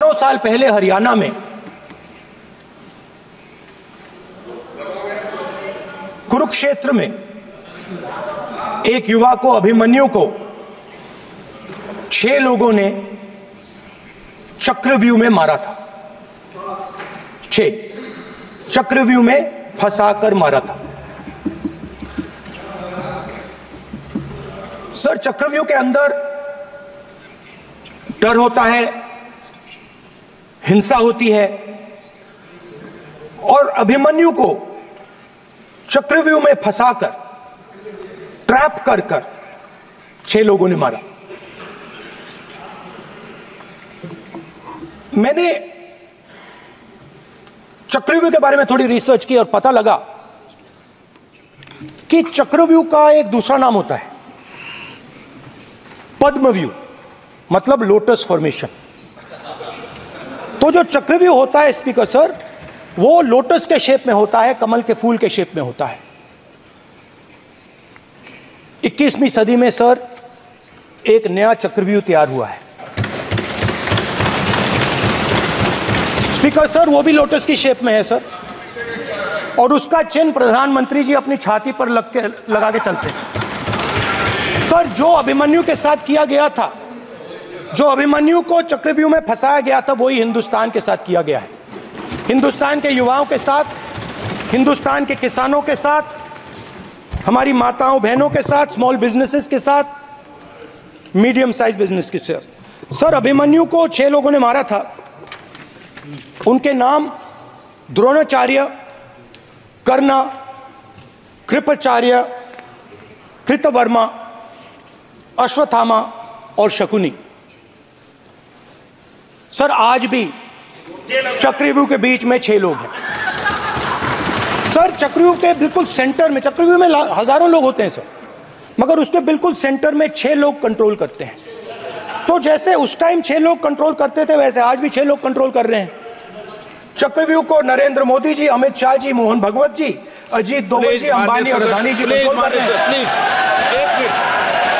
हजारों साल पहले हरियाणा में कुरुक्षेत्र में एक युवा को, अभिमन्यु को 6 लोगों ने चक्रव्यूह में मारा था। 6 चक्रव्यूह में फंसाकर मारा था। सर, चक्रव्यूह के अंदर डर होता है, हिंसा होती है, और अभिमन्यु को चक्रव्यूह में फंसाकर, ट्रैप कर 6 लोगों ने मारा। मैंने चक्रव्यूह के बारे में थोड़ी रिसर्च की और पता लगा कि चक्रव्यूह का एक दूसरा नाम होता है पद्मव्यूह, मतलब लोटस फॉर्मेशन। तो जो चक्रव्यूह होता है स्पीकर सर, वो लोटस के शेप में होता है, कमल के फूल के शेप में होता है। 21वीं सदी में सर एक नया चक्रव्यूह तैयार हुआ है स्पीकर सर, वो भी लोटस की शेप में है सर, और उसका चिन्ह प्रधानमंत्री जी अपनी छाती पर लगा के चलते हैं। सर, जो अभिमन्यु के साथ किया गया था, जो अभिमन्यु को चक्रव्यूह में फंसाया गया था, वही हिंदुस्तान के साथ किया गया है। हिंदुस्तान के युवाओं के साथ, हिंदुस्तान के किसानों के साथ, हमारी माताओं बहनों के साथ, स्मॉल बिजनेसेस के साथ, मीडियम साइज बिजनेस के साथ। सर, अभिमन्यु को 6 लोगों ने मारा था। उनके नाम द्रोणाचार्य, कर्ण, कृपाचार्य, कृतवर्मा, अश्वत्थामा और शकुनी। सर, आज भी चक्रव्यूह के बीच में 6 लोग हैं। सर, चक्रव्यूह के बिल्कुल सेंटर में, चक्रव्यूह में हजारों लोग होते हैं सर, मगर उसके बिल्कुल सेंटर में 6 लोग कंट्रोल करते हैं। तो जैसे उस टाइम 6 लोग कंट्रोल करते थे, वैसे आज भी 6 लोग कंट्रोल कर रहे हैं चक्रव्यूह को। नरेंद्र मोदी जी, अमित शाह जी, मोहन भगवत जी, अजीत दोवल जी, अंबानी और अदानी जी कंट्रोल कर रहे हैं।